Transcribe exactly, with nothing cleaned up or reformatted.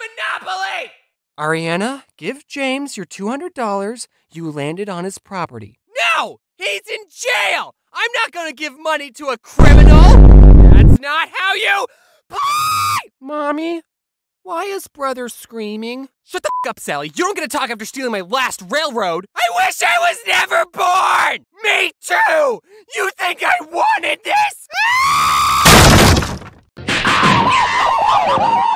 Monopoly! Ariana, give James your two hundred dollars. You landed on his property. No! He's in jail! I'm not gonna give money to a criminal! That's not how you play! Mommy, why is brother screaming? Shut the f up, Sally. You don't get to talk after stealing my last railroad. I wish I was never born! Me too! You think I wanted this?